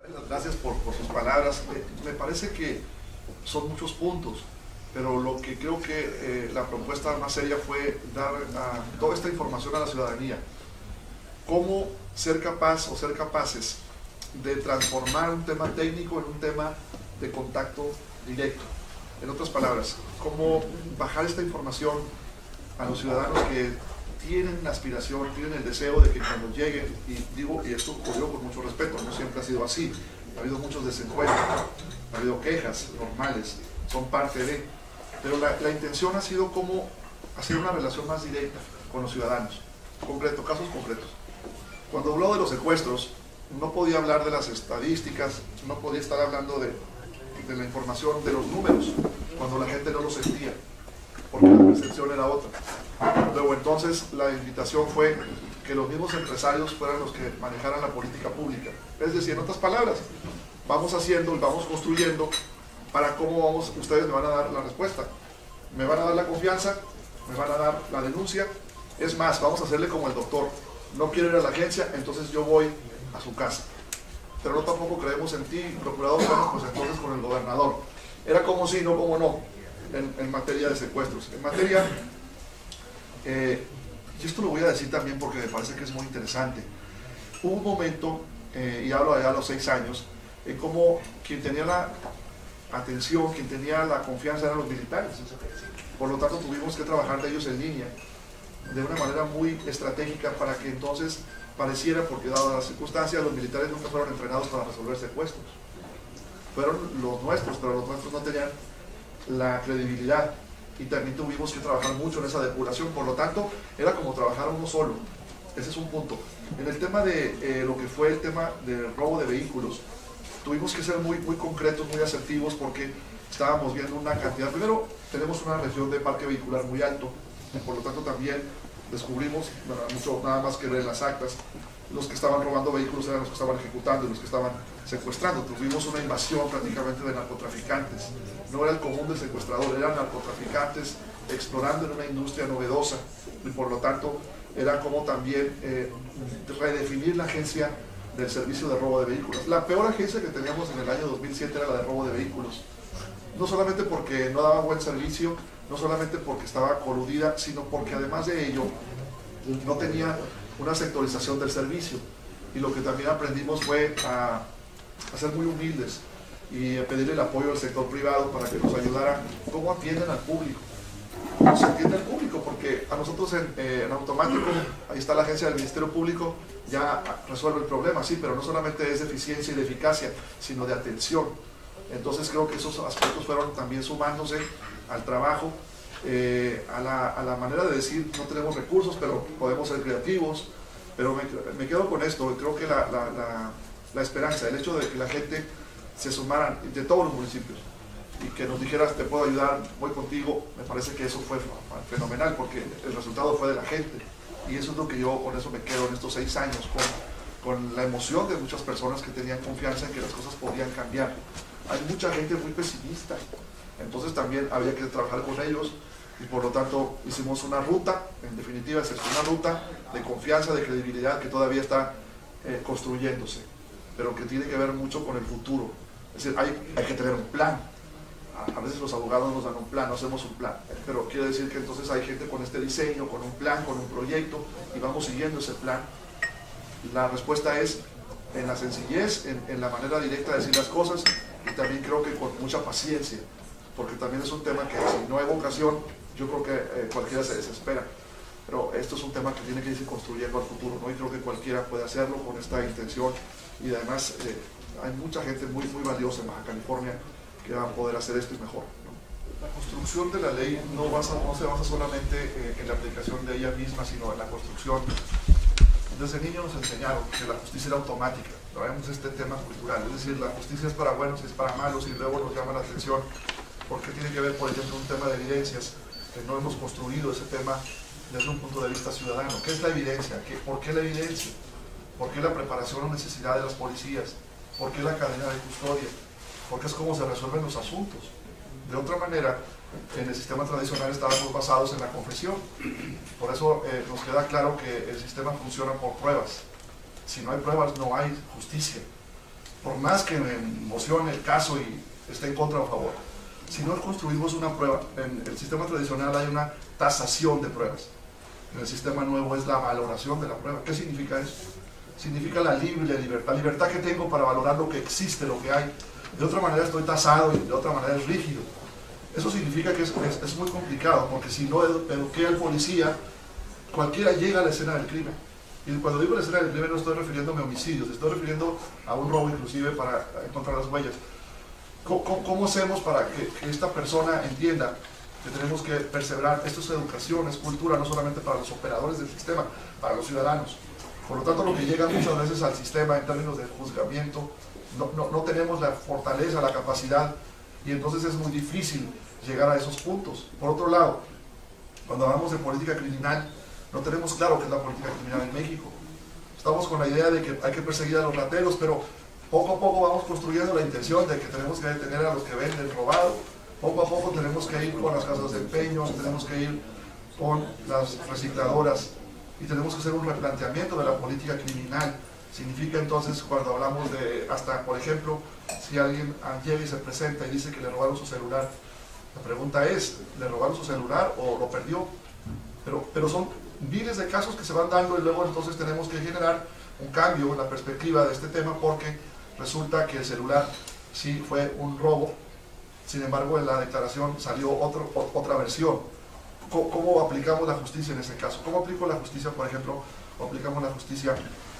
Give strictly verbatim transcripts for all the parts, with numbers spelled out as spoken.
Gracias por, por sus palabras. Me, me parece que son muchos puntos, pero lo que creo que eh, la propuesta más seria fue dar a, toda esta información a la ciudadanía. Cómo ser capaz o ser capaces de transformar un tema técnico en un tema de contacto directo. En otras palabras, cómo bajar esta información a los ciudadanos que tienen la aspiración, tienen el deseo de que cuando lleguen, y digo, y esto ocurrió con mucho respeto, no siempre ha sido así, ha habido muchos desencuentros, ha habido quejas normales, son parte de, pero la, la intención ha sido cómo hacer una relación más directa con los ciudadanos, concreto, casos concretos. Cuando habló de los secuestros, no podía hablar de las estadísticas, no podía estar hablando de, de la información, de los números, cuando la gente no lo sentía, porque la percepción era otra. Luego entonces la invitación fue que los mismos empresarios fueran los que manejaran la política pública. Es decir, en otras palabras, vamos haciendo y vamos construyendo para cómo vamos, ustedes me van a dar la respuesta. Me van a dar la confianza, me van a dar la denuncia. Es más, vamos a hacerle como el doctor. No quiero ir a la agencia, entonces yo voy a su casa. Pero no tampoco creemos en ti, procurador, bueno, pues entonces con el gobernador. Era como sí, no como no, en, en materia de secuestros. En materia, eh, y esto lo voy a decir también porque me parece que es muy interesante. Hubo un momento, eh, y hablo allá a los seis años, en cómo quien tenía la atención, quien tenía la confianza eran los militares. Por lo tanto, tuvimos que trabajar de ellos en línea, de una manera muy estratégica para que entonces pareciera, porque dadas las circunstancias, los militares nunca fueron entrenados para resolver secuestros. Fueron los nuestros, pero los nuestros no tenían la credibilidad y también tuvimos que trabajar mucho en esa depuración. Por lo tanto, era como trabajar uno solo. Ese es un punto. En el tema de eh, lo que fue el tema del robo de vehículos, tuvimos que ser muy, muy concretos, muy asertivos, porque estábamos viendo una cantidad. Primero, tenemos una región de parque vehicular muy alto, y por lo tanto también descubrimos, bueno, mucho nada más que ver en las actas, los que estaban robando vehículos eran los que estaban ejecutando y los que estaban secuestrando. Tuvimos una invasión prácticamente de narcotraficantes. No era el común del secuestrador, eran narcotraficantes explorando en una industria novedosa, y por lo tanto era como también eh, redefinir la agencia del servicio de robo de vehículos. La peor agencia que teníamos en el año dos mil siete era la de robo de vehículos. No solamente porque no daba buen servicio, no solamente porque estaba coludida, sino porque además de ello no tenía una sectorización del servicio. Y lo que también aprendimos fue a, a ser muy humildes y a pedirle el apoyo al sector privado para que nos ayudara. ¿Cómo atienden al público? ¿Cómo se atiende al público? Porque a nosotros en, eh, en automático, ahí está la agencia del Ministerio Público, ya resuelve el problema, sí, pero no solamente es de eficiencia y de eficacia, sino de atención. Entonces creo que esos aspectos fueron también sumándose al trabajo, eh, a, la, a la manera de decir, no tenemos recursos, pero podemos ser creativos. Pero me, me quedo con esto, creo que la, la, la, la esperanza, el hecho de que la gente se sumara de todos los municipios y que nos dijeras, te puedo ayudar, voy contigo, me parece que eso fue fenomenal, porque el resultado fue de la gente. Y eso es lo que yo con eso me quedo en estos seis años, con, con la emoción de muchas personas que tenían confianza en que las cosas podían cambiar. Hay mucha gente muy pesimista, entonces también había que trabajar con ellos, y por lo tanto hicimos una ruta, en definitiva es una ruta de confianza, de credibilidad que todavía está eh, construyéndose, pero que tiene que ver mucho con el futuro. Es decir, hay, hay que tener un plan. A, a veces los abogados nos dan un plan, no hacemos un plan, pero quiere decir que entonces hay gente con este diseño, con un plan, con un proyecto, y vamos siguiendo ese plan. La respuesta es en la sencillez, en, en la manera directa de decir las cosas, y también creo que con mucha paciencia, porque también es un tema que si no hay vocación, yo creo que eh, cualquiera se desespera, pero esto es un tema que tiene que irse construyendo al futuro, ¿no? Y creo que cualquiera puede hacerlo con esta intención, y además eh, hay mucha gente muy, muy valiosa en Baja California que va a poder hacer esto y mejor, ¿no? La construcción de la ley no, basa, no se basa solamente eh, en la aplicación de ella misma, sino en la construcción. Desde niños nos enseñaron que la justicia era automática, traemos este tema cultural, es decir, la justicia es para buenos y es para malos, y luego nos llama la atención porque tiene que ver, por ejemplo, un tema de evidencias, que no hemos construido ese tema desde un punto de vista ciudadano. ¿Qué es la evidencia? ¿Qué, ¿Por qué la evidencia? ¿Por qué la preparación o necesidad de las policías? ¿Por qué la cadena de custodia? Porque es como se resuelven los asuntos. De otra manera, en el sistema tradicional estábamos basados en la confesión. Por eso eh, nos queda claro que el sistema funciona por pruebas. Si no hay pruebas, no hay justicia. por más que me emocione el caso y esté en contra o a favor, si no construimos una prueba, en el sistema tradicional hay una tasación de pruebas, en el sistema nuevo es la valoración de la prueba. ¿Qué significa eso? Significa la libre libertad, la libertad que tengo para valorar lo que existe, lo que hay. De otra manera estoy tasado y de otra manera es rígido. Eso significa que es, es, es muy complicado, porque si no eduqué al policía, cualquiera llega a la escena del crimen. Y cuando digo la escena del crimen no estoy refiriéndome a homicidios, estoy refiriendo a un robo inclusive para encontrar las huellas. ¿Cómo, cómo, cómo hacemos para que, que esta persona entienda que tenemos que perseverar? Esto es educación, es cultura, no solamente para los operadores del sistema, para los ciudadanos. Por lo tanto, lo que llega muchas veces al sistema en términos de juzgamiento, no, no, no tenemos la fortaleza, la capacidad, y entonces es muy difícil llegar a esos puntos. Por otro lado, cuando hablamos de política criminal, no tenemos claro qué es la política criminal en México. Estamos con la idea de que hay que perseguir a los rateros, pero poco a poco vamos construyendo la intención de que tenemos que detener a los que venden robado. Poco a poco tenemos que ir con las casas de empeño, tenemos que ir con las recicladoras y tenemos que hacer un replanteamiento de la política criminal. Significa entonces, cuando hablamos de, hasta por ejemplo, si alguien llega y se presenta y dice que le robaron su celular, la pregunta es, ¿le robaron su celular o lo perdió? Pero, pero son miles de casos que se van dando y luego entonces tenemos que generar un cambio en la perspectiva de este tema, porque resulta que el celular sí fue un robo, sin embargo en la declaración salió otro, otra versión. ¿Cómo, ¿Cómo aplicamos la justicia en ese caso? ¿Cómo aplico la justicia, por ejemplo, o aplicamos la justicia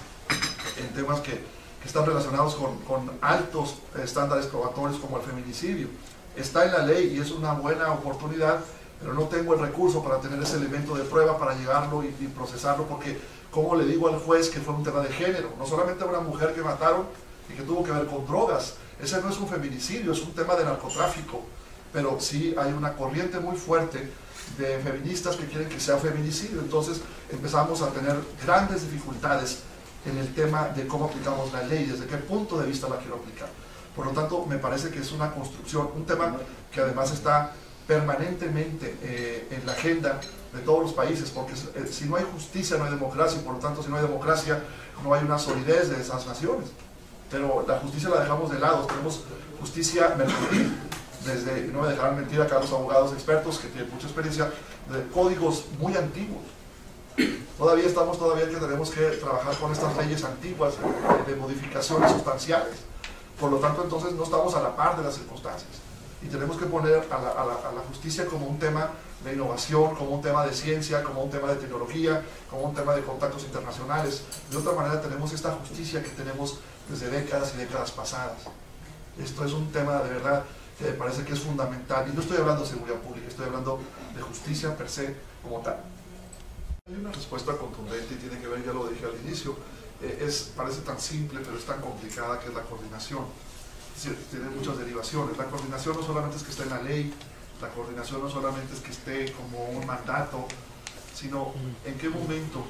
en temas que, que están relacionados con, con altos estándares probatorios como el feminicidio? Está en la ley y es una buena oportunidad, pero no tengo el recurso para tener ese elemento de prueba para llegarlo y, y procesarlo, porque ¿cómo le digo al juez que fue un tema de género? No solamente a una mujer que mataron y que tuvo que ver con drogas, ese no es un feminicidio, es un tema de narcotráfico, pero sí hay una corriente muy fuerte de feministas que quieren que sea feminicidio. Entonces empezamos a tener grandes dificultades en el tema de cómo aplicamos la ley, desde qué punto de vista la quiero aplicar. Por lo tanto, me parece que es una construcción, un tema que además está permanentemente eh, en la agenda de todos los países, porque eh, si no hay justicia no hay democracia, y por lo tanto si no hay democracia no hay una solidez de esas naciones. Pero la justicia la dejamos de lado, tenemos justicia mercantil, desde, no me dejarán mentir acá los abogados expertos que tienen mucha experiencia, de códigos muy antiguos. Todavía estamos, todavía que tenemos que trabajar con estas leyes antiguas de modificaciones sustanciales. Por lo tanto, entonces no estamos a la par de las circunstancias. Y tenemos que poner a la, a, la, a la justicia como un tema de innovación, como un tema de ciencia, como un tema de tecnología, como un tema de contactos internacionales. De otra manera tenemos esta justicia que tenemos desde décadas y décadas pasadas. Esto es un tema de verdad que me parece que es fundamental. Y no estoy hablando de seguridad pública, estoy hablando de justicia per se como tal. Hay una respuesta contundente y tiene que ver, ya lo dije al inicio, eh, es, parece tan simple pero es tan complicada, que es la coordinación. Es decir, tiene muchas derivaciones. La coordinación no solamente es que esté en la ley, la coordinación no solamente es que esté como un mandato, sino en qué momento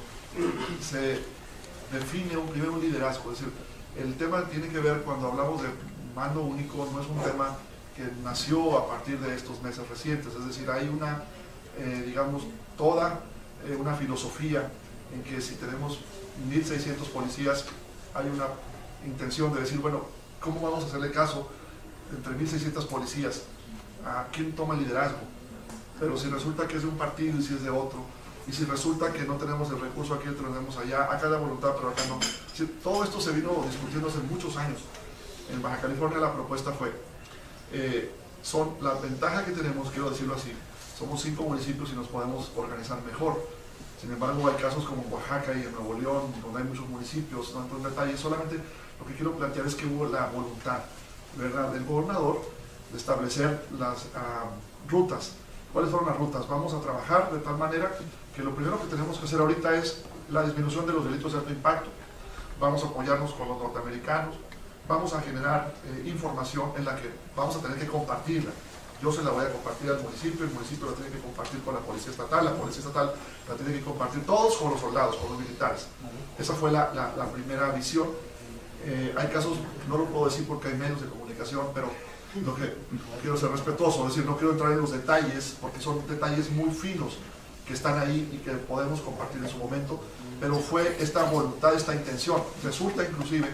se define un, primero un liderazgo. Es decir, el tema tiene que ver, cuando hablamos de mando único, no es un tema que nació a partir de estos meses recientes, es decir, hay una, eh, digamos, toda eh, una filosofía en que si tenemos mil seiscientos policías, hay una intención de decir, bueno, ¿cómo vamos a hacerle caso entre mil seiscientos policías? ¿A quién toma el liderazgo? Pero si resulta que es de un partido y si es de otro, y si resulta que no tenemos el recurso aquí, lo tenemos allá, acá la voluntad, pero acá no. Es decir, todo esto se vino discutiendo hace muchos años. En Baja California la propuesta fue, eh, son la ventaja que tenemos, quiero decirlo así, somos cinco municipios y nos podemos organizar mejor. Sin embargo, hay casos como en Oaxaca y en Nuevo León, donde hay muchos municipios, no entro en detalle, solamente lo que quiero plantear es que hubo la voluntad, ¿verdad?, del gobernador de establecer las uh, rutas. ¿Cuáles fueron las rutas? Vamos a trabajar de tal manera que lo primero que tenemos que hacer ahorita es la disminución de los delitos de alto impacto. Vamos a apoyarnos con los norteamericanos, vamos a generar eh, información en la que vamos a tener que compartirla. Yo se la voy a compartir al municipio, el municipio la tiene que compartir con la policía estatal, la policía estatal la tiene que compartir todos con los soldados, con los militares. Esa fue la, la, la primera visión. Eh, hay casos, no lo puedo decir porque hay medios de comunicación, pero lo que quiero ser respetuoso, es decir, no quiero entrar en los detalles, porque son detalles muy finos que están ahí y que podemos compartir en su momento, pero fue esta voluntad, esta intención. Resulta inclusive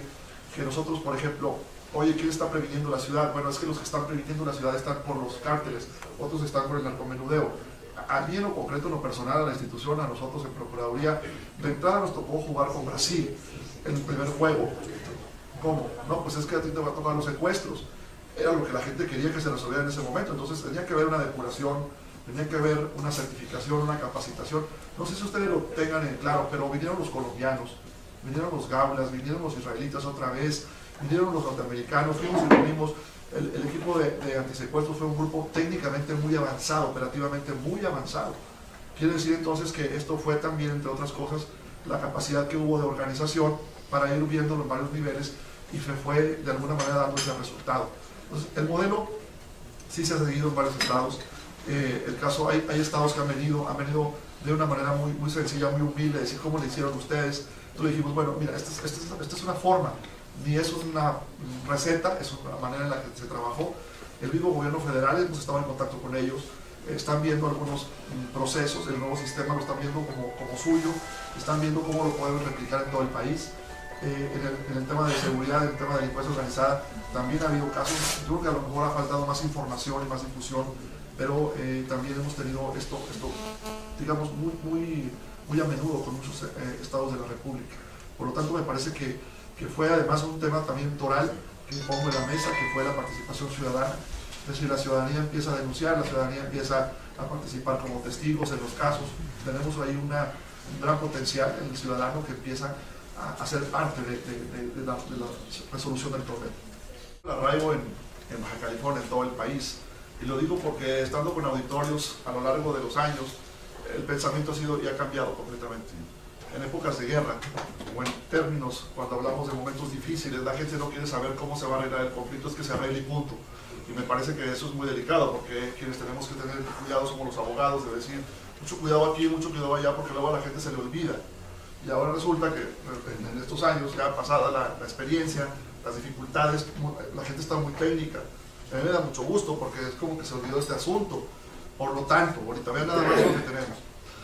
que nosotros, por ejemplo, oye, ¿quién está previniendo la ciudad? Bueno, es que los que están previniendo la ciudad están por los cárteles, otros están por el narcomenudeo. A mí en lo concreto, en lo personal, a la institución, a nosotros en Procuraduría, de entrada nos tocó jugar con Brasil en el primer juego. ¿Cómo? No, pues es que a ti te va a tocar los secuestros. Era lo que la gente quería que se resolviera en ese momento. Entonces tenía que haber una depuración, tenía que haber una certificación, una capacitación. No sé si ustedes lo tengan en claro, pero vinieron los colombianos, vinieron los gaulas, vinieron los israelitas otra vez, vinieron los norteamericanos, fuimos y venimos. El, el equipo de, de antisecuestros fue un grupo técnicamente muy avanzado, operativamente muy avanzado. Quiere decir entonces que esto fue también, entre otras cosas, la capacidad que hubo de organización para ir viendo los varios niveles y se fue de alguna manera dando ese resultado. Entonces, el modelo sí se ha seguido en varios estados. Eh, el caso, hay, hay estados que han venido, han venido de una manera muy, muy sencilla, muy humilde, decir cómo le hicieron ustedes. Entonces dijimos, bueno, mira, esta es, esta es, esta es una forma, ni eso es una receta, es una manera en la que se trabajó. El mismo gobierno federal, hemos estado en contacto con ellos, eh, están viendo algunos mm, procesos, el nuevo sistema lo están viendo como, como suyo, están viendo cómo lo podemos replicar en todo el país. Eh, en, el, en el tema de seguridad, en el tema de delincuencia organizada, también ha habido casos. Yo creo que a lo mejor ha faltado más información y más difusión, pero eh, también hemos tenido esto, esto digamos, muy, muy, muy a menudo con muchos eh, estados de la República. Por lo tanto, me parece que, que fue además un tema también toral que pongo en la mesa, que fue la participación ciudadana. Es decir, la ciudadanía empieza a denunciar, la ciudadanía empieza a participar como testigos en los casos. Tenemos ahí una, un gran potencial en el ciudadano que empieza a ser parte de, de, de, de, la, de la resolución del problema. El arraigo en, en Baja California, en todo el país, y lo digo porque estando con auditorios a lo largo de los años, el pensamiento ha sido y ha cambiado completamente. En épocas de guerra, o en términos, cuando hablamos de momentos difíciles, la gente no quiere saber cómo se va a arreglar el conflicto, es que se arregle y punto. Y me parece que eso es muy delicado, porque quienes tenemos que tener cuidado somos los abogados, de decir, mucho cuidado aquí, mucho cuidado allá, porque luego a la gente se le olvida. Y ahora resulta que en estos años, ya pasada la, la experiencia, las dificultades, la gente está muy técnica. A mí me da mucho gusto porque es como que se olvidó este asunto. Por lo tanto, ahorita vean nada más lo que tenemos.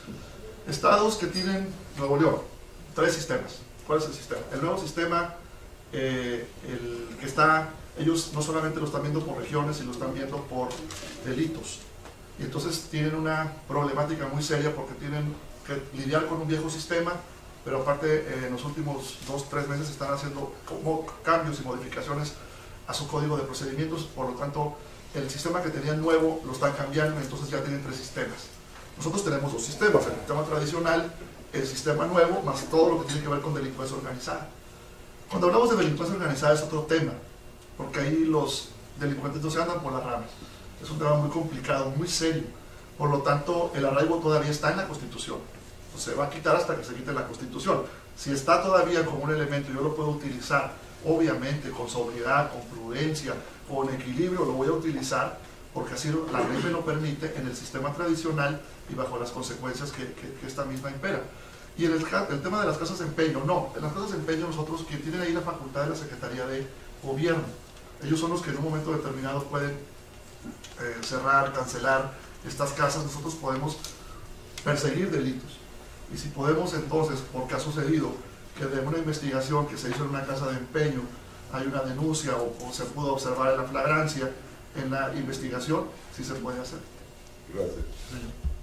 Estados que tienen Nuevo León, tres sistemas. ¿Cuál es el sistema? El nuevo sistema, eh, el que está, ellos no solamente lo están viendo por regiones, sino lo están viendo por delitos. Y entonces tienen una problemática muy seria porque tienen que lidiar con un viejo sistema, pero aparte eh, en los últimos dos, tres meses están haciendo como cambios y modificaciones a su código de procedimientos. Por lo tanto, el sistema que tenían nuevo lo están cambiando, entonces ya tienen tres sistemas. Nosotros tenemos dos sistemas, el sistema tradicional, el sistema nuevo, más todo lo que tiene que ver con delincuencia organizada. Cuando hablamos de delincuencia organizada es otro tema, porque ahí los delincuentes no se andan por las ramas. Es un tema muy complicado, muy serio. Por lo tanto, el arraigo todavía está en la Constitución. Se va a quitar hasta que se quite la Constitución. Si está todavía como un elemento, yo lo puedo utilizar, obviamente, con sobriedad, con prudencia, con equilibrio, lo voy a utilizar, porque así la ley me lo permite en el sistema tradicional y bajo las consecuencias que, que, que esta misma impera. Y en el, el tema de las casas de empeño, no. En las casas de empeño nosotros, quien tienen ahí la facultad de la Secretaría de Gobierno, ellos son los que en un momento determinado pueden eh, cerrar, cancelar estas casas. Nosotros podemos perseguir delitos. Y si podemos entonces, porque ha sucedido que de una investigación que se hizo en una casa de empeño hay una denuncia o, o se pudo observar en la flagrancia en la investigación, sí se puede hacer. Gracias. Sí.